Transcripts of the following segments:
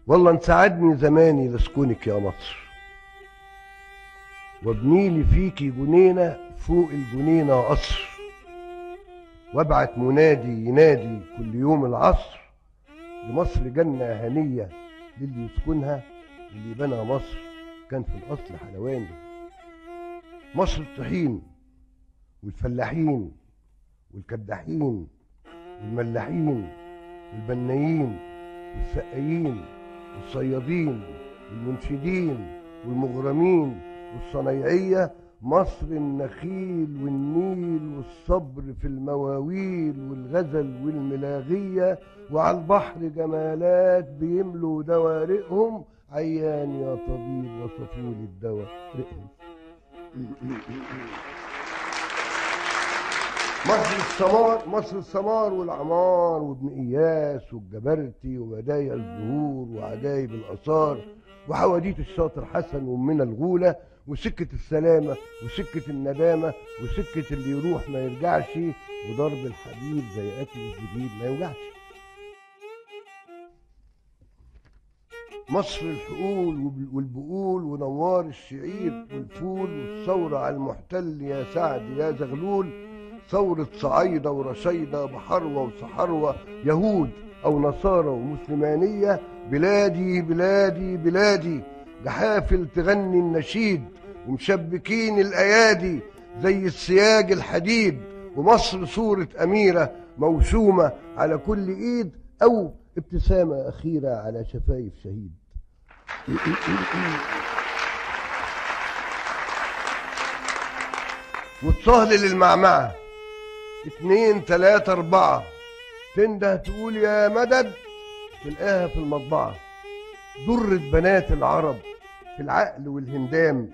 والله انسعدني زماني لسكونك يا مصر، وابنيلي فيكي جنينة فوق الجنينة قصر، وابعت منادي ينادي كل يوم العصر لمصر جنة هنية للي يسكنها، اللي بنى مصر كان في الأصل حلواني. مصر الطحين والفلاحين والكداحين والملاحين والبنايين والسقايين والصيادين والمنشدين والمغرمين والصنايعية. مصر النخيل والنيل والصبر في المواويل والغزل والملاغية، وعلى البحر جمالات بيملوا دوارقهم، عيان يا طبيب وصفولي الدواء رقهم. مصر السمار والعمار وابن إياس والجبرتي وبدايا الزهور وعجايب الآثار وحواديت الشاطر حسن ومنى الغولة وسكة السلامة وسكة الندامة وسكة اللي يروح ما يرجعش وضرب الحبيب زي أكل الزبيب ما يوجعش. مصر الحقول والبقول ونوار الشعير والفول والثورة على المحتل يا سعد يا زغلول، ثورة صعيدة ورشيدة بحروة وصحروة، يهود أو نصارى ومسلمانية، بلادي بلادي بلادي، جحافل تغني النشيد ومشبكين الأيادي زي السياج الحديد، ومصر صورة أميرة موسومة على كل إيد، أو ابتسامة أخيرة على شفايف شهيد. وتصهلل المعمعة 2 3 4، تنده تقول يا مدد تلقاها في المطبعة، ضرة بنات العرب في العقل والهندام،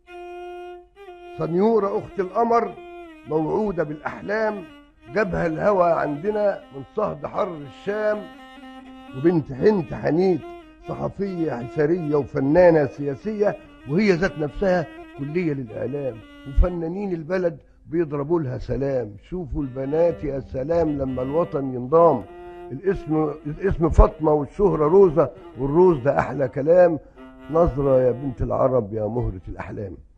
سنيورة أخت القمر موعودة بالأحلام، جابها الهوى عندنا من صهد حر الشام، وبنت حنت حنيت صحفية حسارية وفنانة سياسية، وهي ذات نفسها كلية للإعلام، وفنانين البلد بيضربوا لها سلام. شوفوا البنات يا سلام لما الوطن ينضام، الاسم فاطمة والشهرة روزة، والروز ده أحلى كلام، نظرة يا بنت العرب يا مهرة الأحلام.